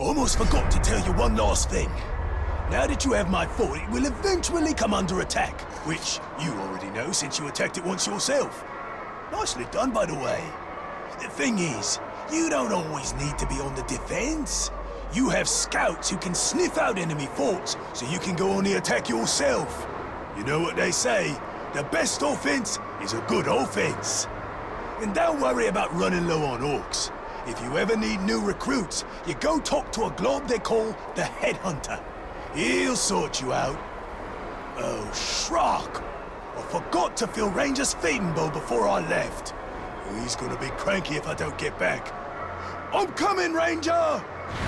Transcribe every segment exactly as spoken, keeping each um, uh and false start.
Almost forgot to tell you one last thing. Now that you have my fort, it will eventually come under attack, which you already know since you attacked it once yourself. Nicely done, by the way. The thing is, you don't always need to be on the defense. You have scouts who can sniff out enemy forts, so you can go on the attack yourself. You know what they say, the best offense is a good offense. And don't worry about running low on orcs. If you ever need new recruits, you go talk to a glob they call the Headhunter. He'll sort you out. Oh, Shrock! I forgot to fill Ranger's feeding bowl before I left. He's gonna be cranky if I don't get back. I'm coming, Ranger!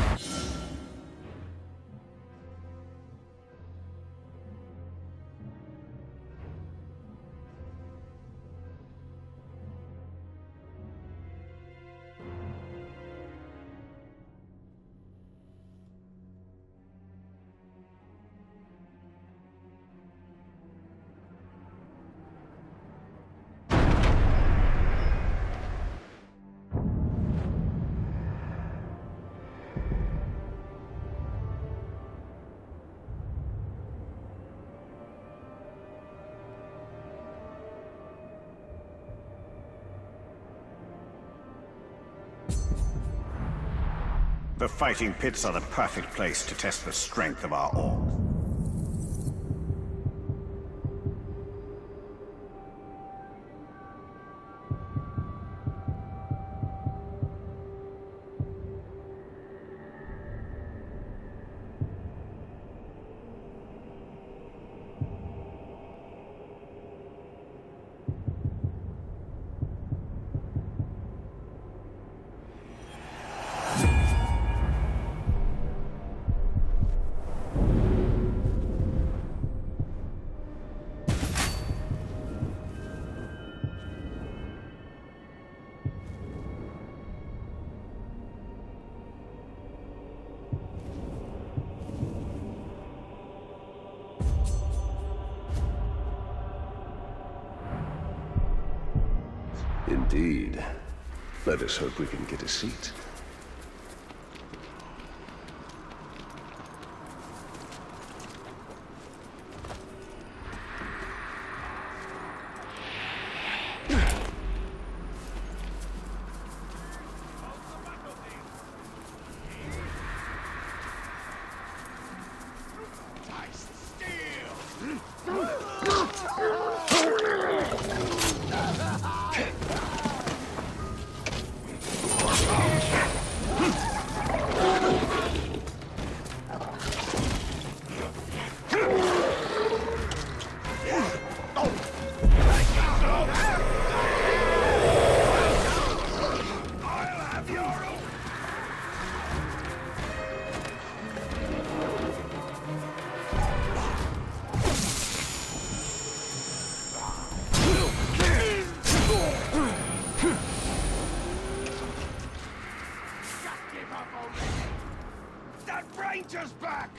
The fighting pits are the perfect place to test the strength of our orcs. Indeed. Let us hope we can get a seat. Ranger's back!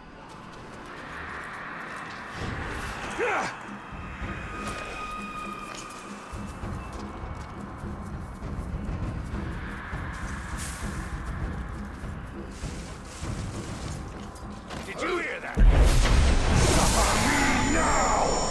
Did you hear that? Suffer me now!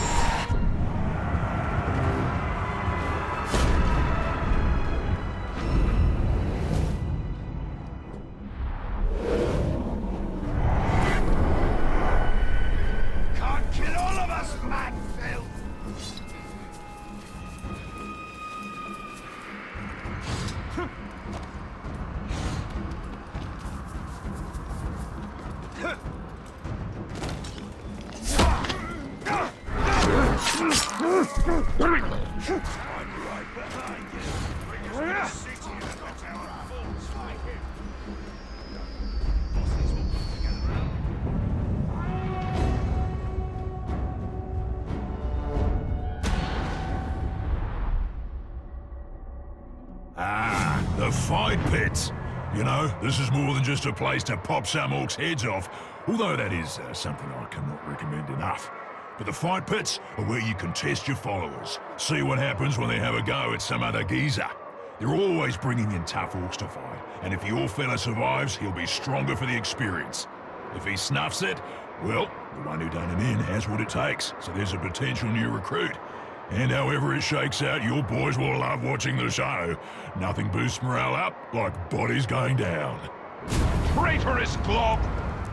Ah, the fight pits. You know, this is more than just a place to pop some orcs' heads off, although that is uh, something I cannot recommend enough. But the fight pits are where you can test your followers, see what happens when they have a go at some other geezer. They're always bringing in tough orcs to fight, and if your fella survives, he'll be stronger for the experience. If he snuffs it, well, the one who done him in has what it takes, so there's a potential new recruit. And however it shakes out, your boys will love watching the show. Nothing boosts morale up like bodies going down. Traitorous glob!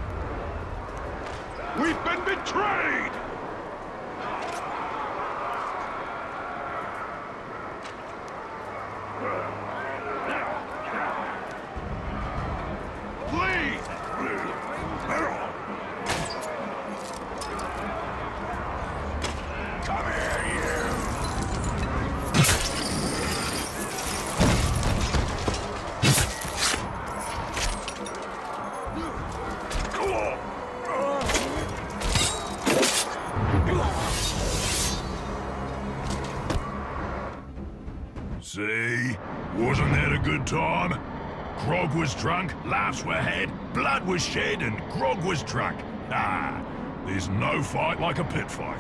We've been betrayed! Flee! Come here, you! Go on! See? Wasn't that a good time? Grog was drunk, laughs were had, blood was shed, and Grog was drunk. Ah, there's no fight like a pit fight.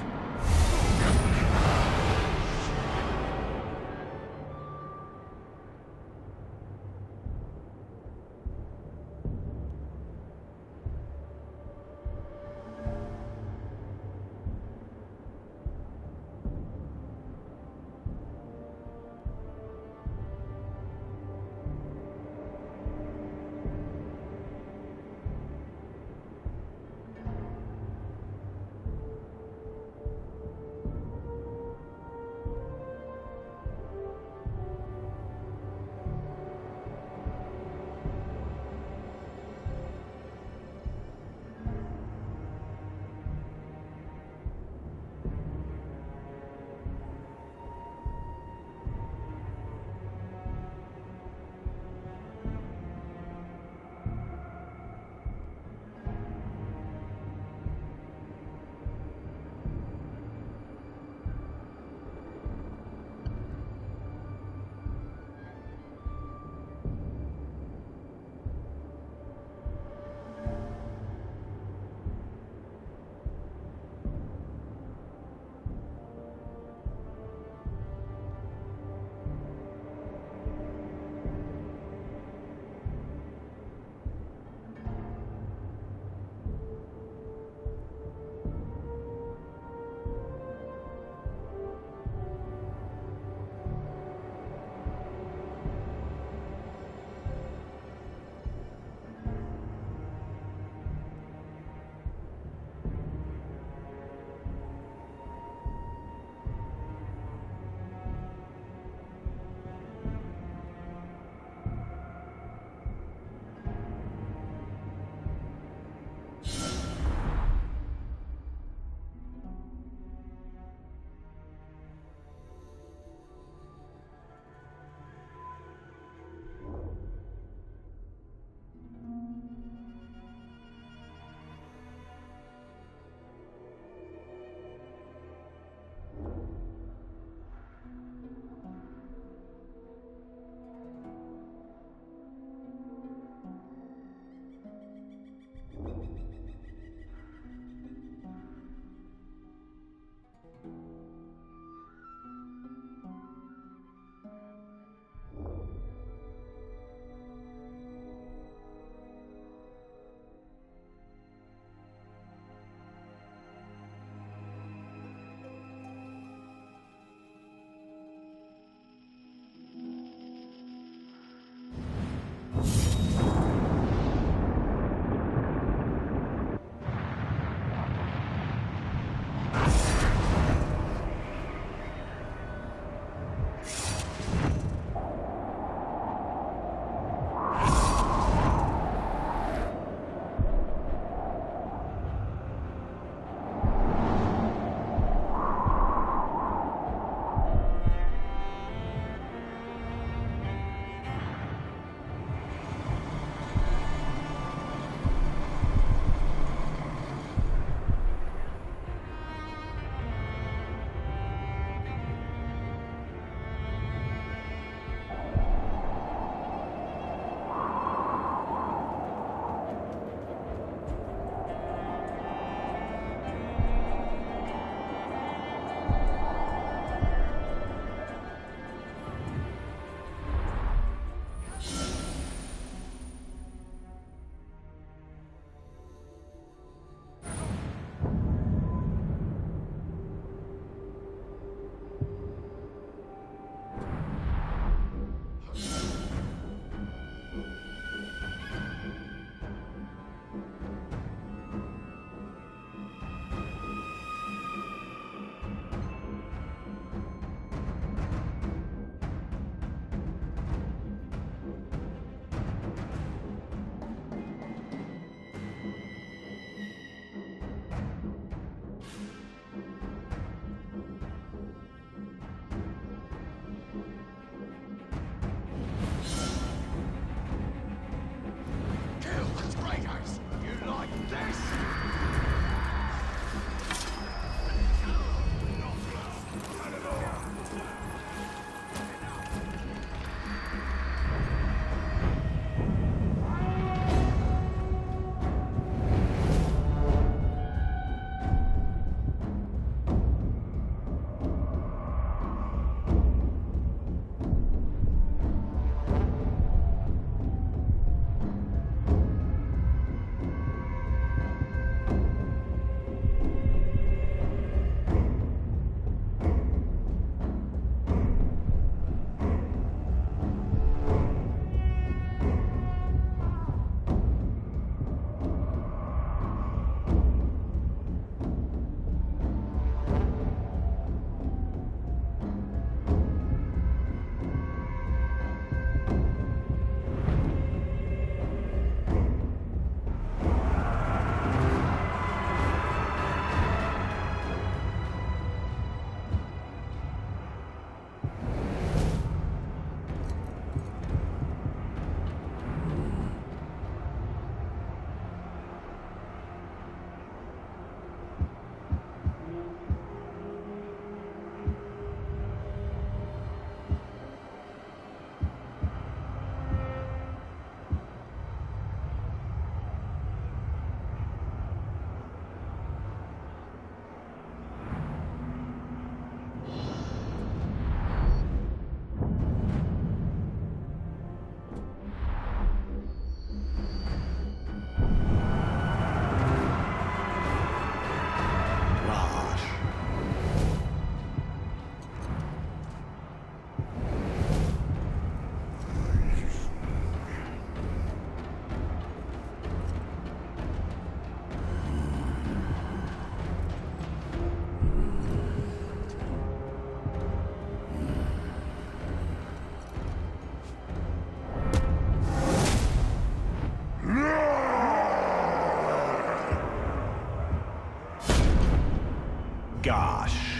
Gosh.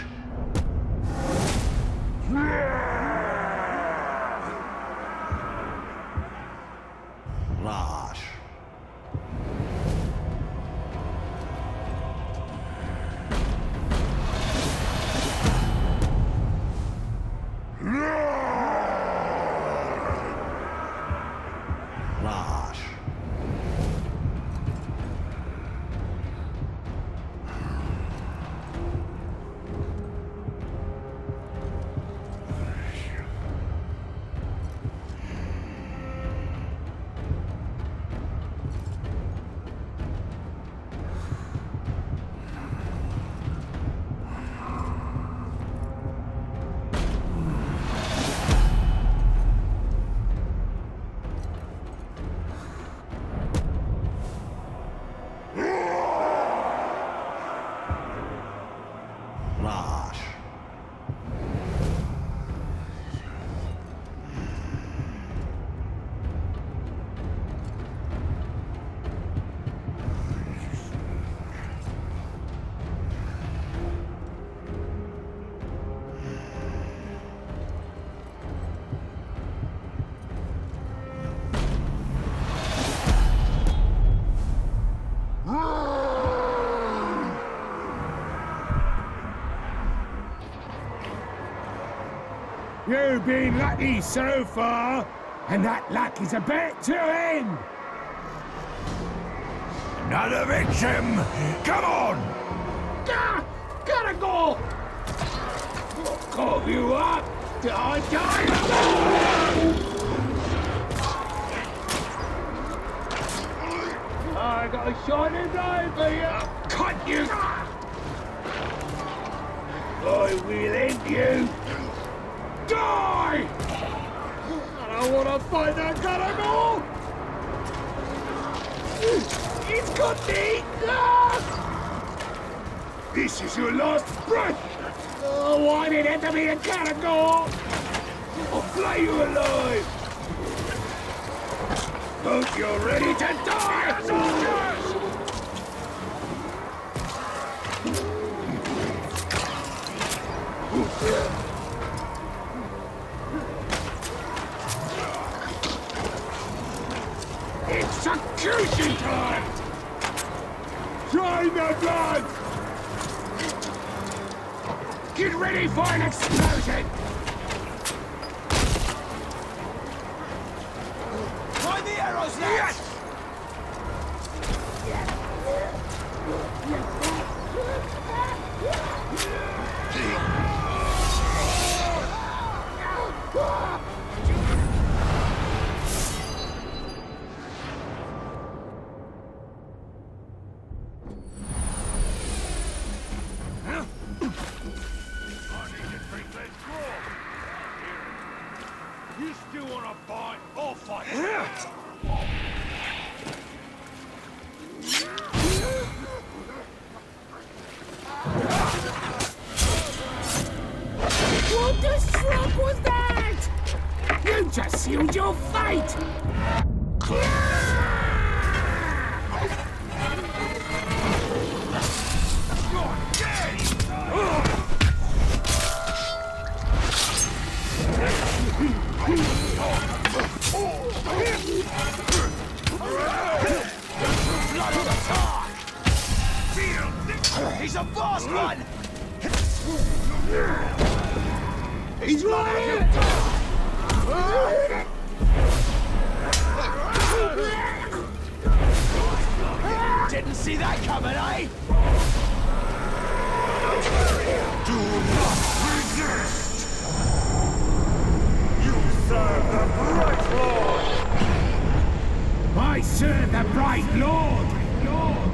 Losh. Losh. Losh. You've been lucky so far, and that luck is about to end. Another victim! Come on! Ah, gotta go! What caught you up? Die, die! I got a shining blade for you! Cut you! I will end you! Die! I don't want to fight that carnival! It's got me! Ah! This is your last breath! Oh, why did it have to be a carnival? I'll flay you alive! Hope you're ready to die, soldiers! Execution time! Drain the blood! Get ready for an explosion! Find the arrows, lads! You still wanna fight? I'll fight. What the shrub was that? You just sealed your fate! He's a fast one! He's right here! Didn't see that coming, eh? Do not resist! You serve the Bright Lord! I serve the Bright Lord! Lord!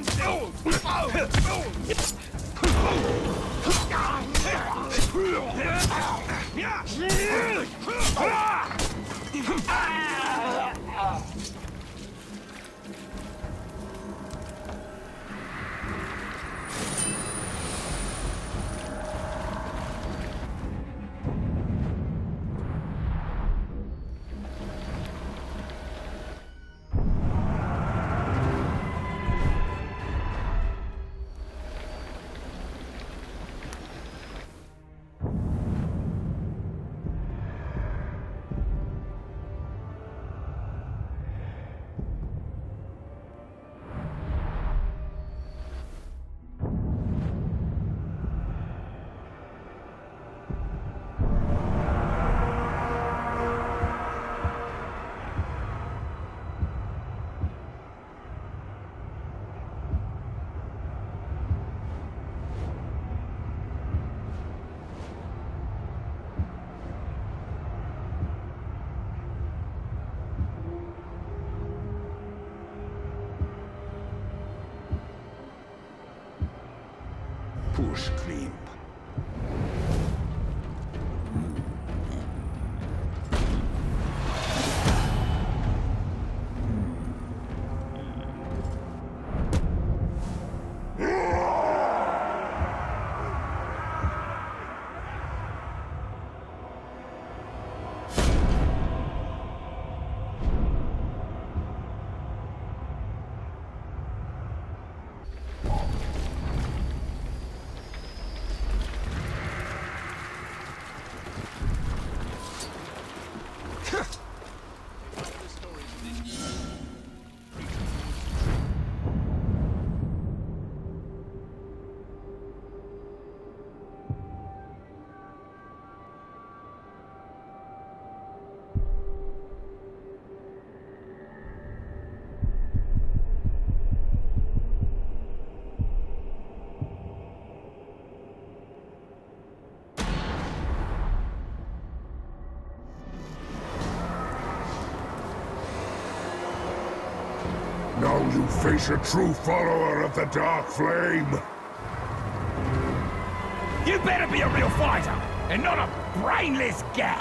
Push creep. Now you face a true follower of the Dark Flame. You better be a real fighter, and not a brainless gag.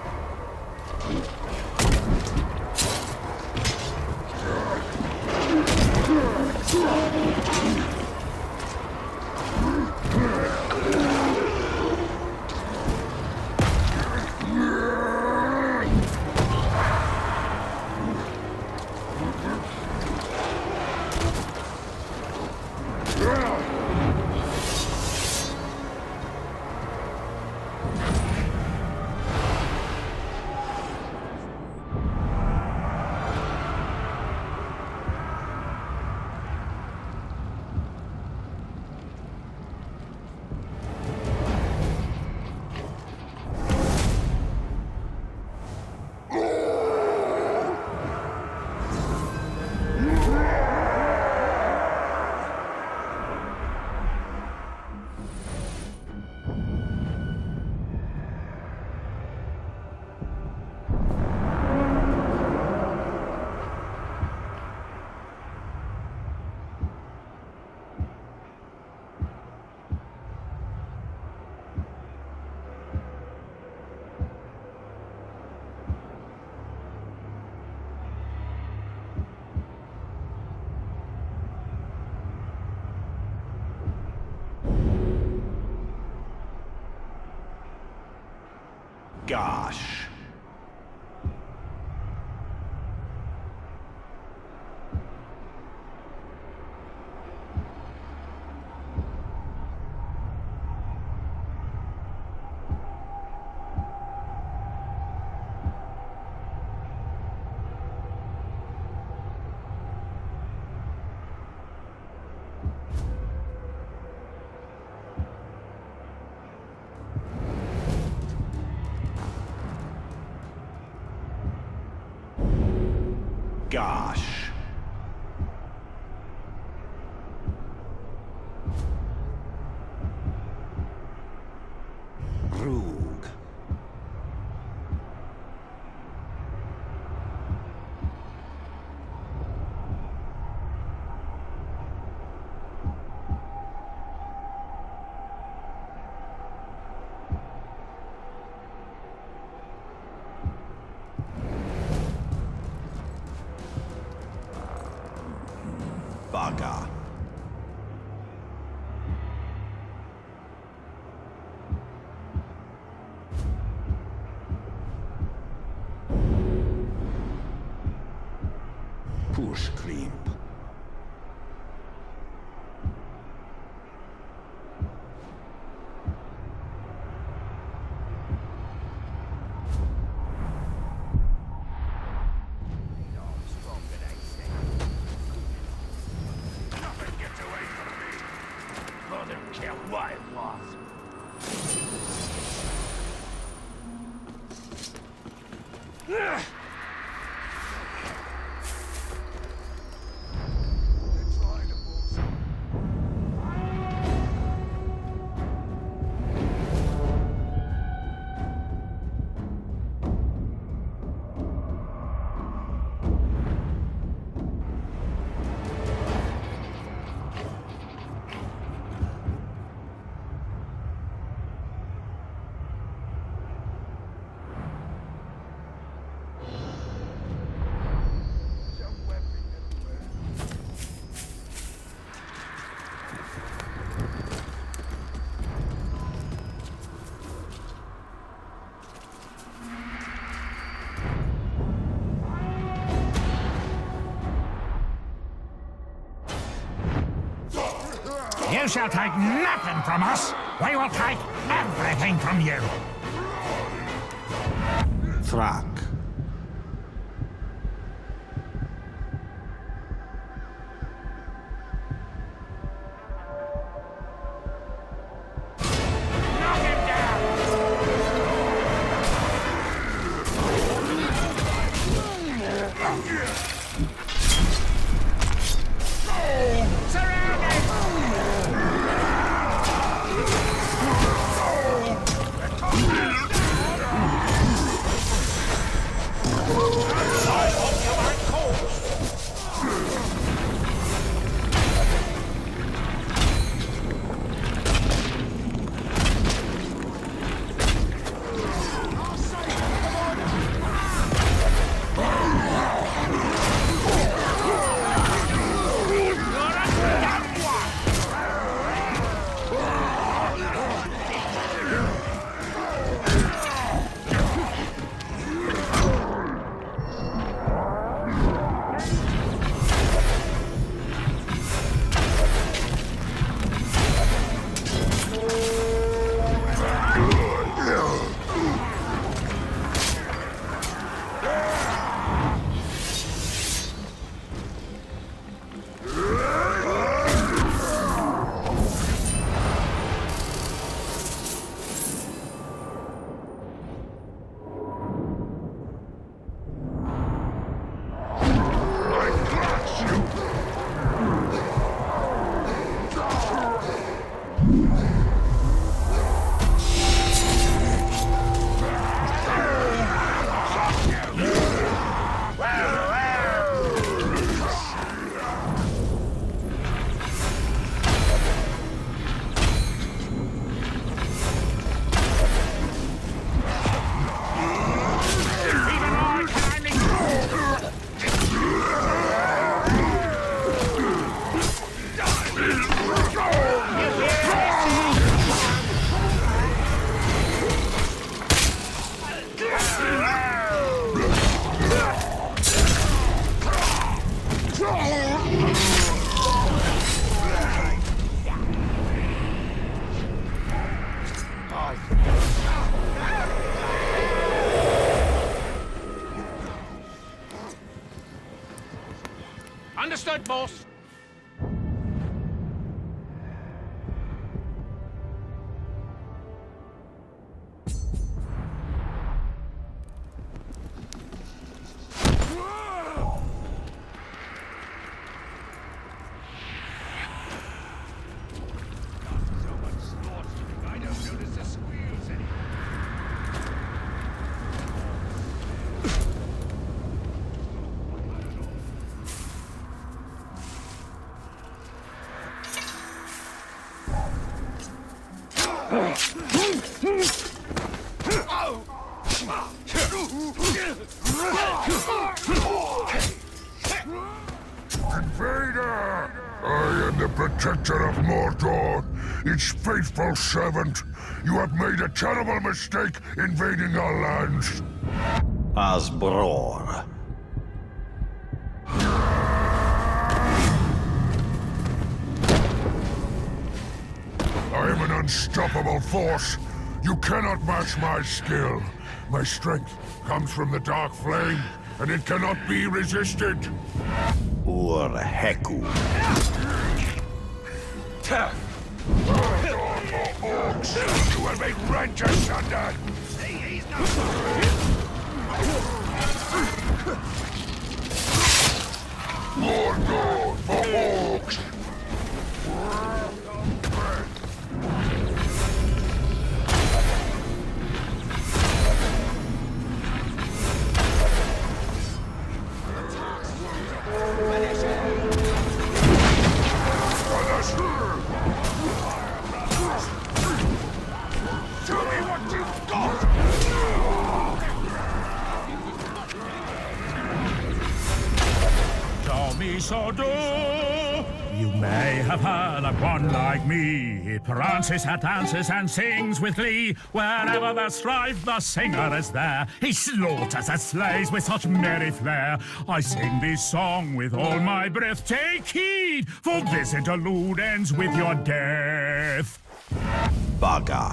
Gosh. Gosh. Rogue. bush creep. You shall take nothing from us. We will take everything from you. Thrak. Knock him down! Surround him! Understood, boss. Invader! I am the protector of Mordor, its faithful servant. You have made a terrible mistake invading our lands. Asbror. I am an unstoppable force. You cannot match my skill. My strength comes from the Dark Flame, and it cannot be resisted. Or Heku. Orcs, you will be rent asunder! Mordor for orcs! Tell me what you've got! Show me so do. You may have heard of one like me. He prances, dances, and sings with glee. Wherever there's strife, the singer is there. He slaughters and slays with such merry flair. I sing this song with all my breath. Take heed, for this interlude ends with your death. Bugger.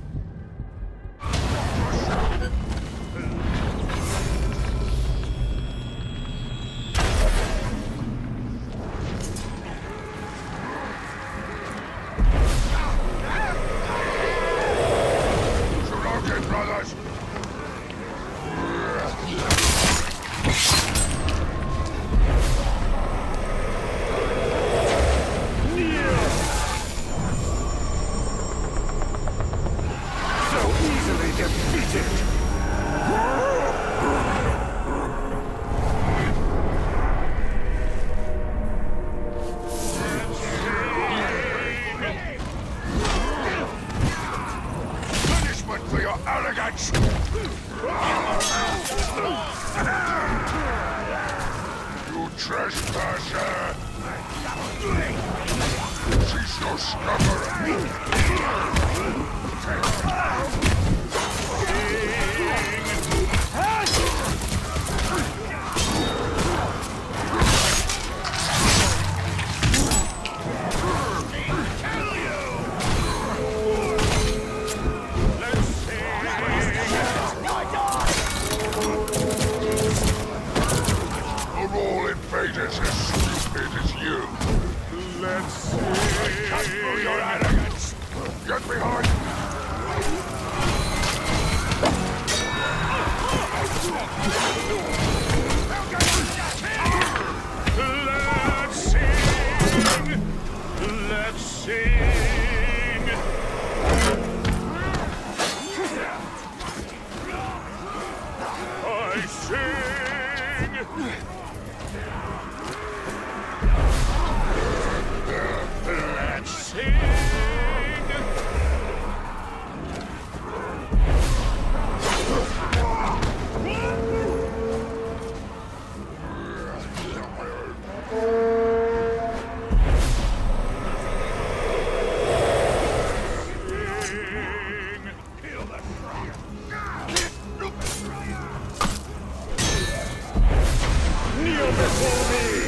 Brothers! So easily defeated! Punishment for your arrogance! You trespasser! Cease your scuffering! Are all invaders as stupid as you? Let's see. I cut through your arrogance. Get behind. Let's sing. Let's sing. I sing. Let's sing. Kneel before me!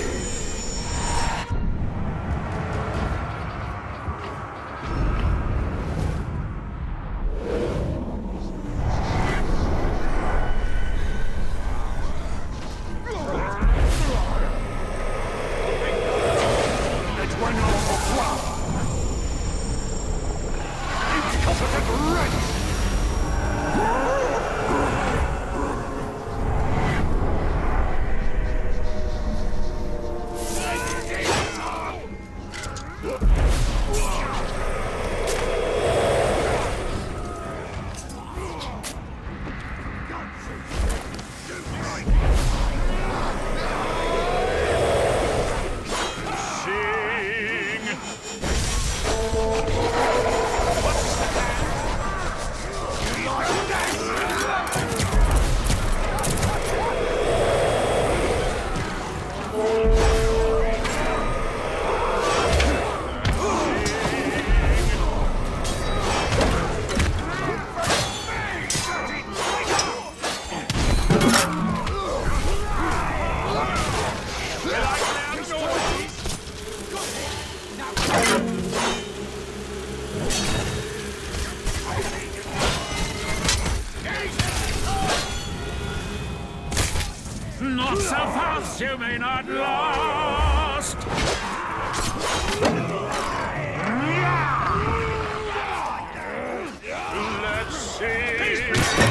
So fast you may not last. Let's see.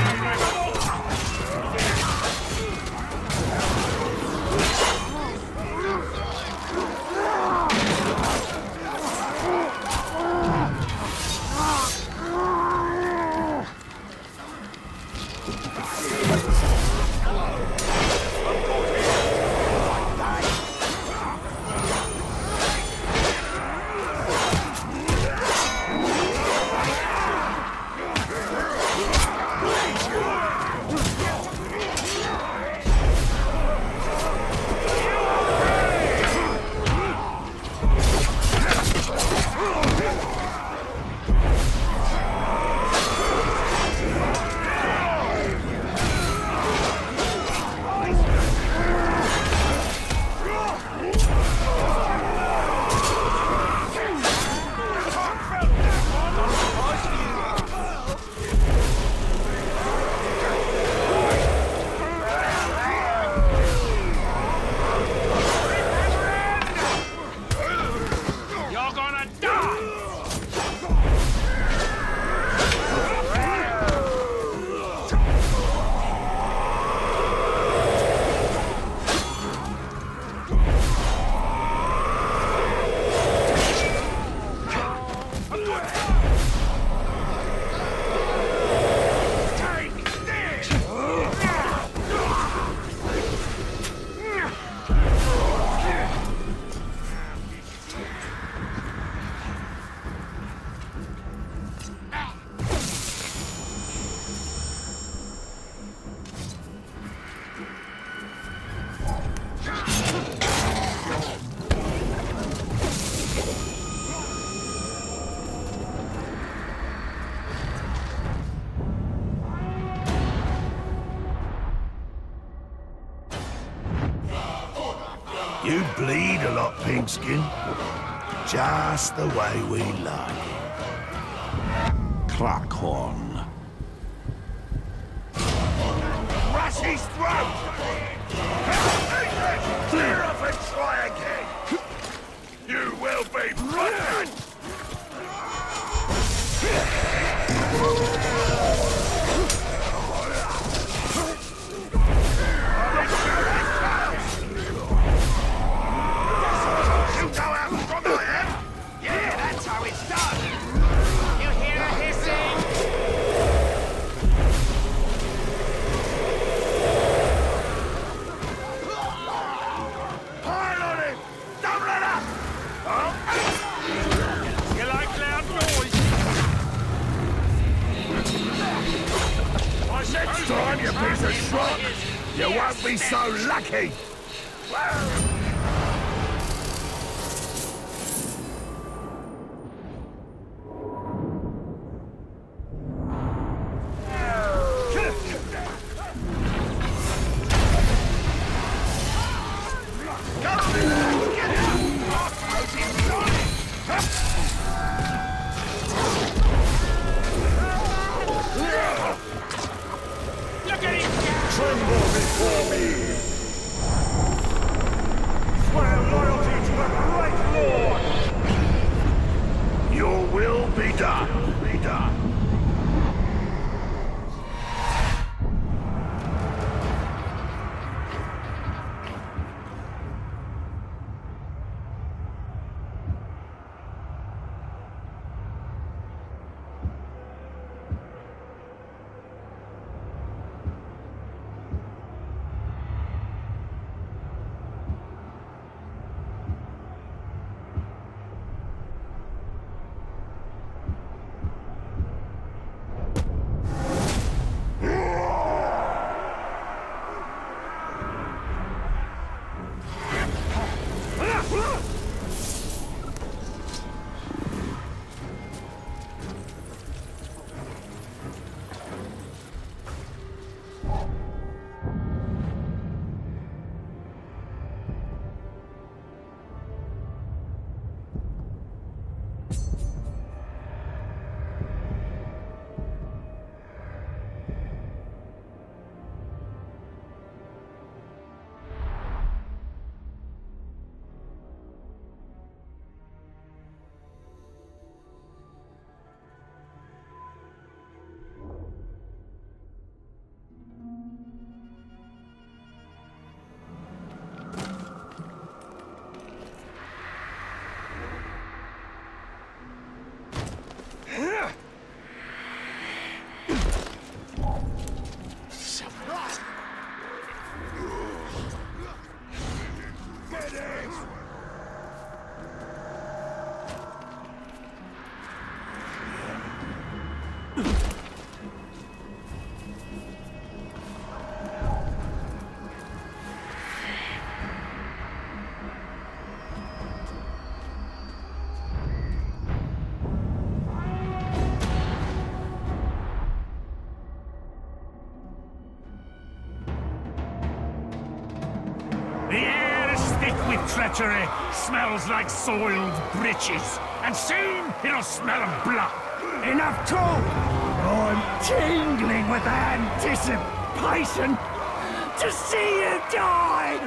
You bleed a lot, Pigskin. Just the way we like it. Cluckhorn. Rush his throat! Clear up and try again! You will be buttered! Next time, you piece of shot, you won't be so lucky! Tremble before me! Swear loyalty to the great lord! Your will be done, be done. treachery smells like soiled breeches, and soon it'll smell of blood. Enough talk! I'm tingling with anticipation to see you die!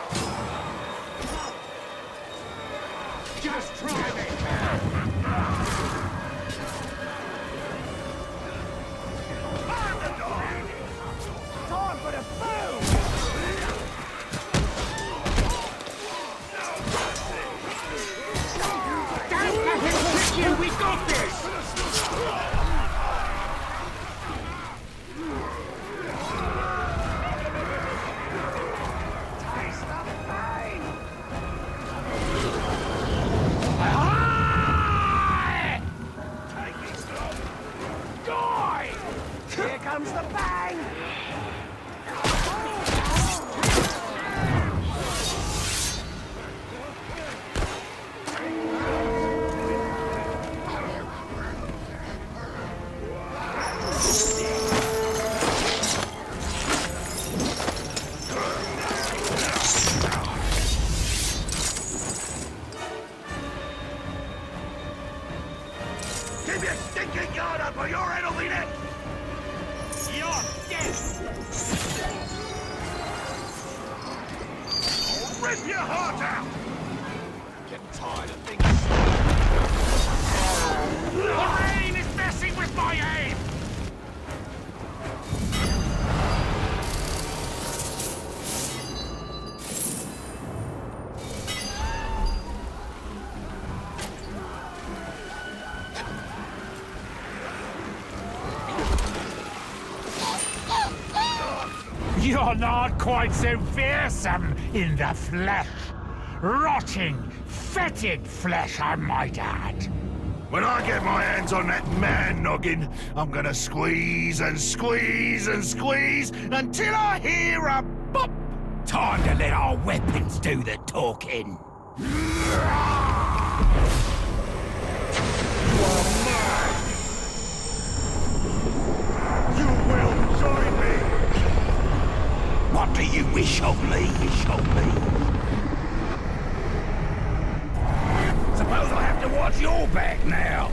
Just try me! Time for the boom! Don't let him hit you! We got this! Here comes the bang! Keep your stinking guard up or your head will be next! You're dead! I'll rip your heart out! Getting tired of things. The rain is messing with my aim! You're not quite so fearsome in the flesh. Rotting, fetid flesh, I might add. When I get my hands on that man noggin, I'm gonna squeeze and squeeze and squeeze until I hear a bop! Time to let our weapons do the talking. You will join me! What do you wish of me? Wish of me? Suppose I have to watch your back now.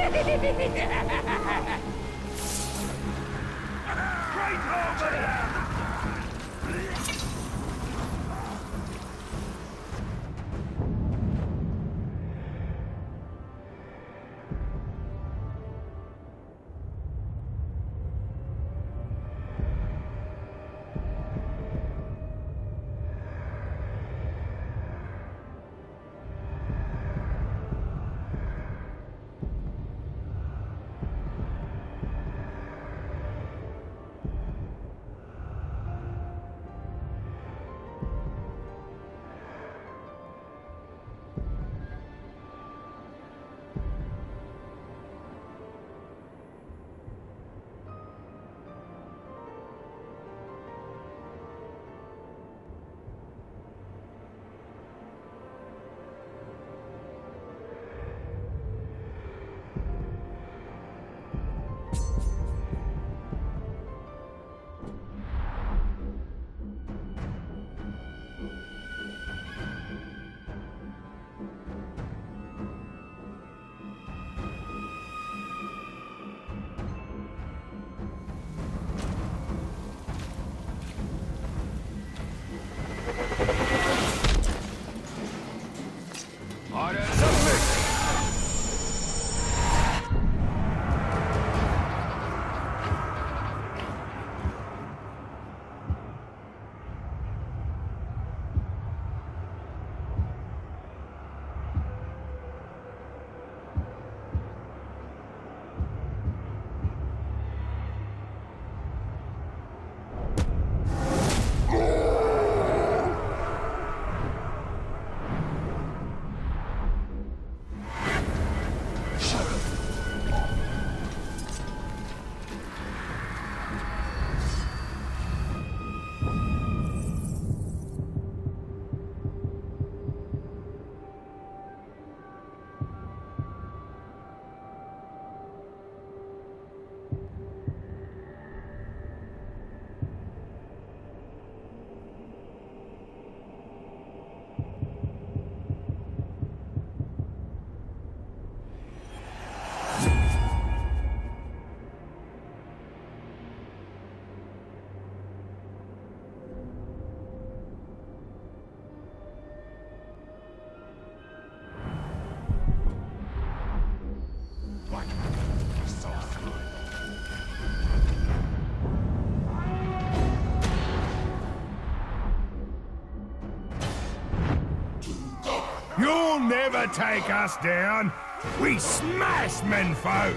You'll never take us down. We smash menfolk.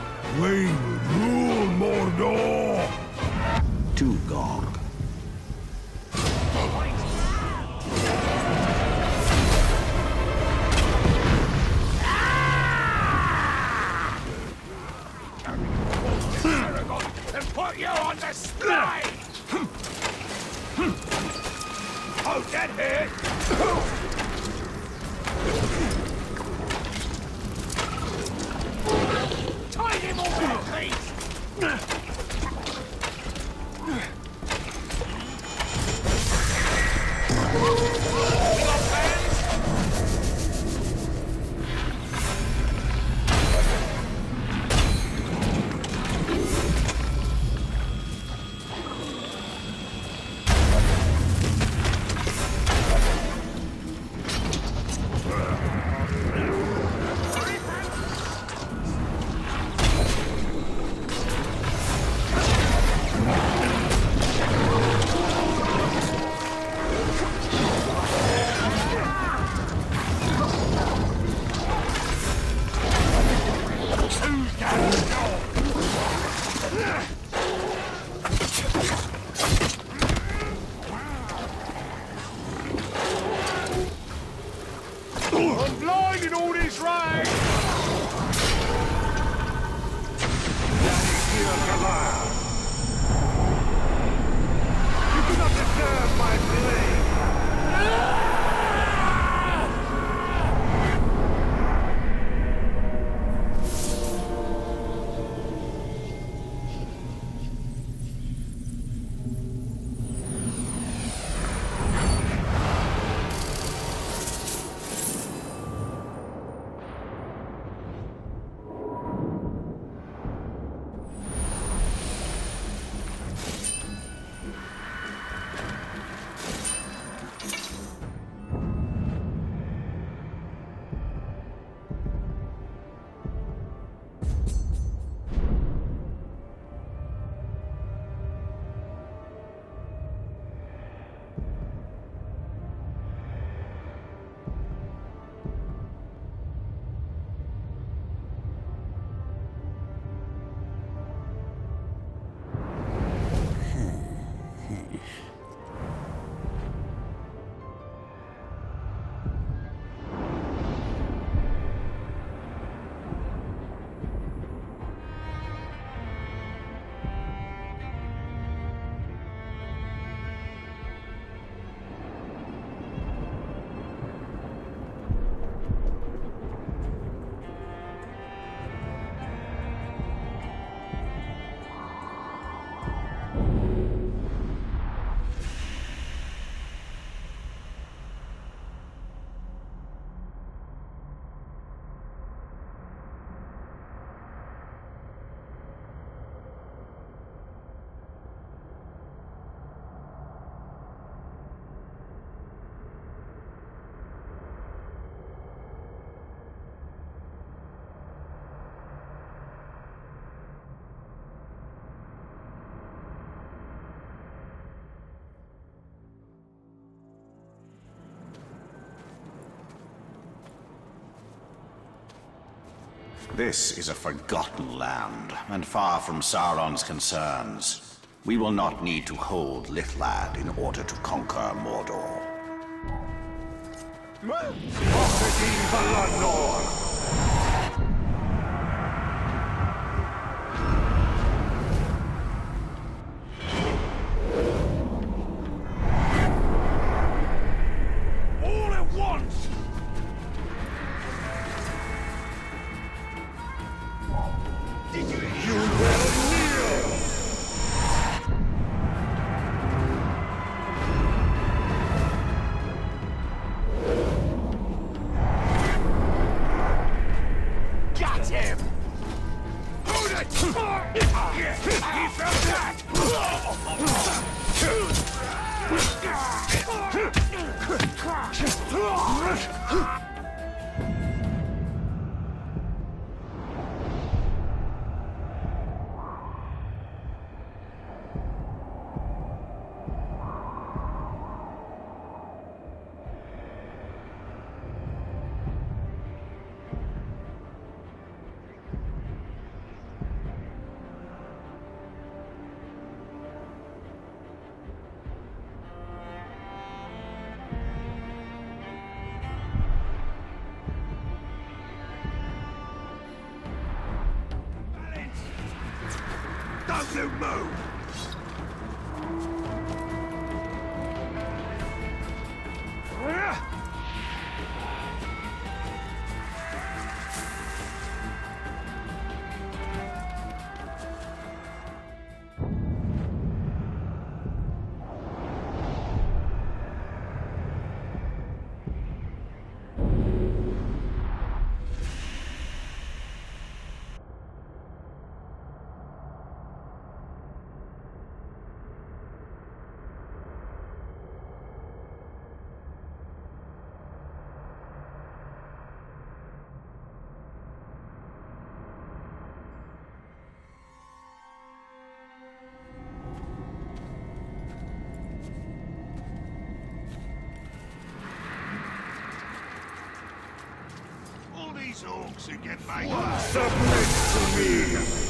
We rule Mordor. To Gog. And put you on display. Oh, that hurt. Tie him over, please! I'm blind in all this rain! You do not deserve my blade! This is a forgotten land, and far from Sauron's concerns. We will not need to hold Lithlad in order to conquer Mordor. All at once! Did you you will kneel! Got him! Hold it! He felt that! Don't you move! These orcs who get made up. Submit to me!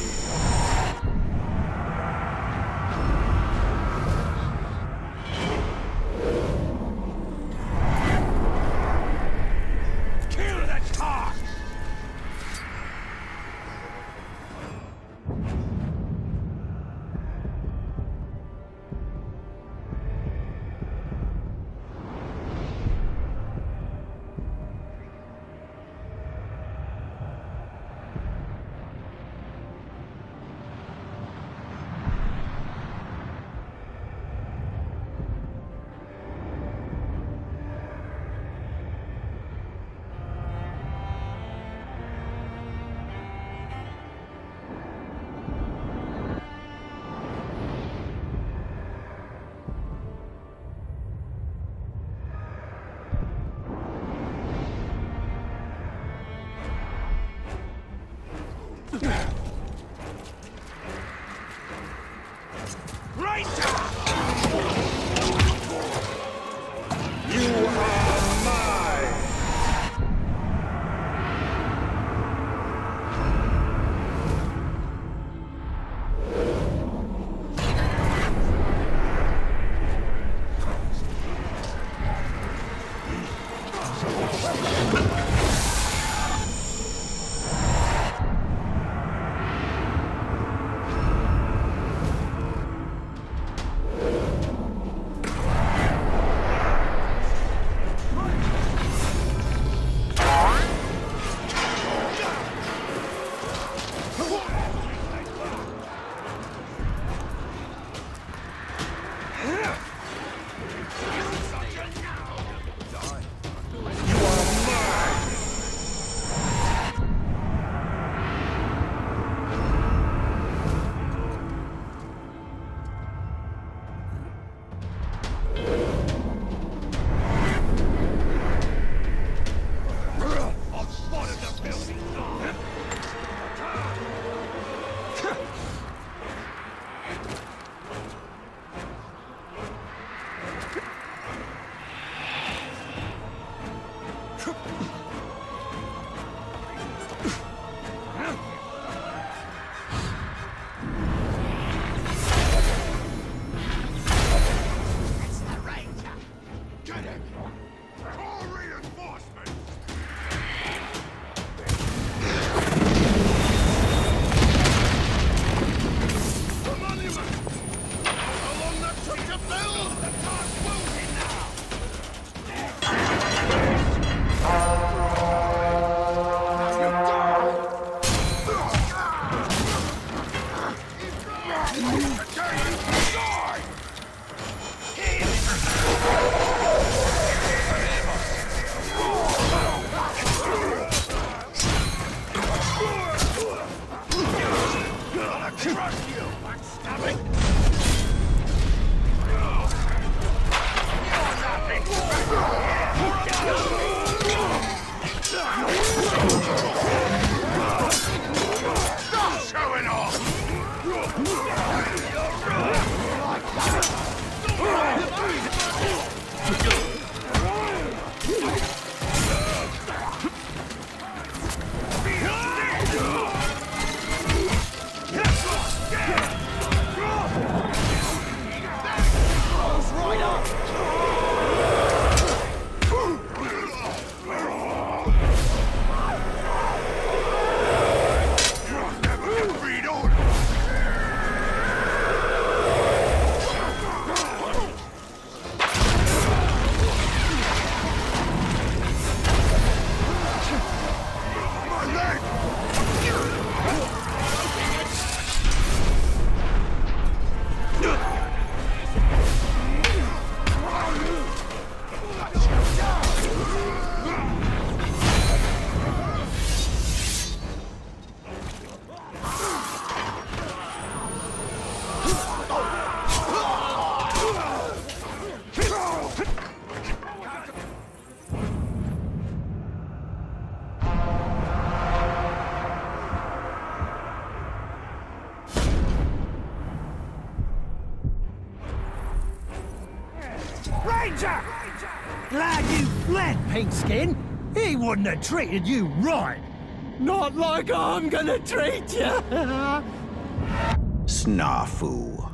Right down! You are mine! trust you, backstabbing! Stop showing off! Ranger! Glad you fled, Pinkskin. He wouldn't have treated you right. Not like I'm gonna treat you. Snafu.